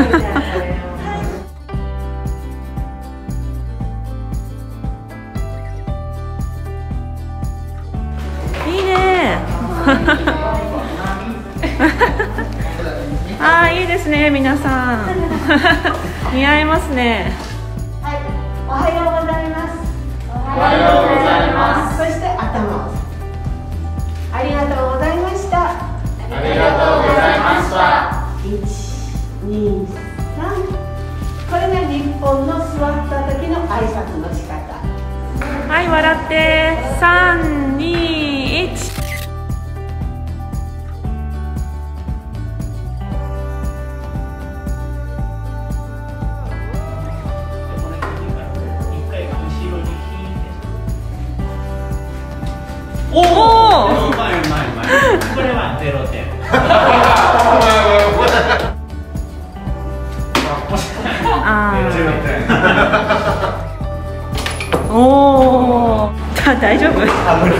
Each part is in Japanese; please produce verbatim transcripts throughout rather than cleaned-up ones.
いいね。ああ、いいですね、皆さん。似合いますね。 はい、おはようございます。 おはようございます。 そして頭を。ありがとうございました。 ありがとうございました。 いち、に、さん。これが日本の座った時の挨拶の仕方。 はい、笑って。さん、に、いち。 おお、うまいうまいうまい。これはゼロてん。 おお、大丈夫？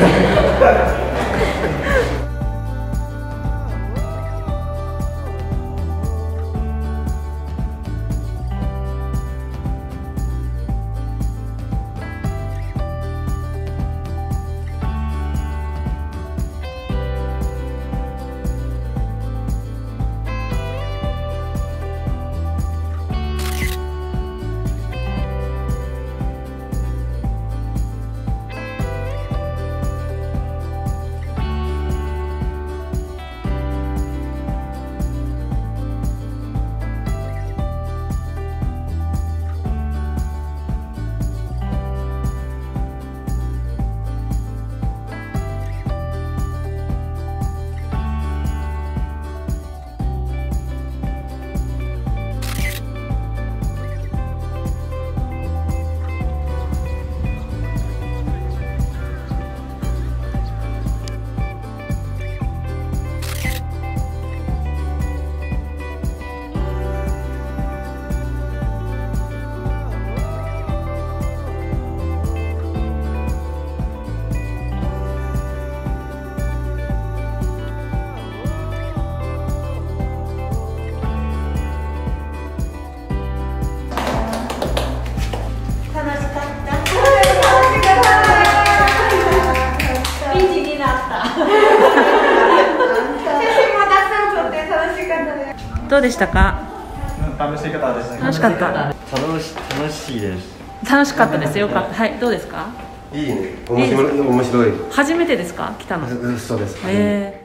どうでしたか？ 楽しい方でした。 楽しかった。 楽し楽しいです。 楽しかったです。よかった。はい、どうですか？ いいね。面白い。面白い。 初めてですか？来たの。 そうです。 へえ。